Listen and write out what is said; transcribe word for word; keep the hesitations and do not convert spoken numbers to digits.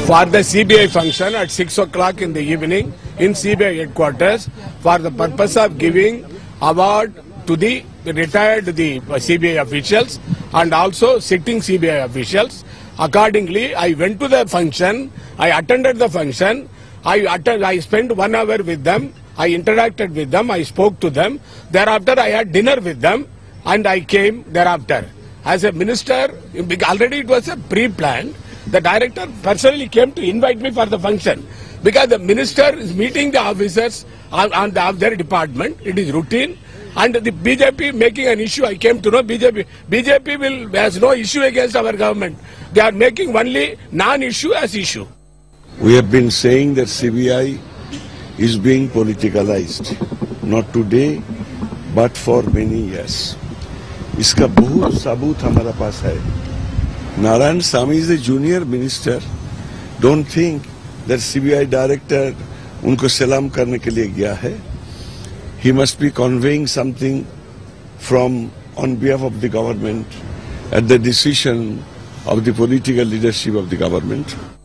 for the C B I function at six o'clock in the evening in C B I headquarters for the purpose of giving award to the retired the C B I officials and also sitting C B I officials. Accordingly, I went to the function, I attended the function, I, attend, I spent one hour with them, I interacted with them, I spoke to them. Thereafter, I had dinner with them and I came thereafter. As a minister, already it was a pre-planned. The director personally came to invite me for the function because the minister is meeting the officers on, on the, of their department. It is routine. And the B J P making an issue, I came to know B J P. B J P will, has no issue against our government. They are making only non-issue as issue. We have been saying that C B I is being politicalized, not today, but for many years. इसका बहुत सबूत हमारा पास है. Narayanasamy is a junior minister. Don't think that C B I director उनको सलाम करने के लिए गया है. He must be conveying something from on behalf of the government at the decision of the political leadership of the government.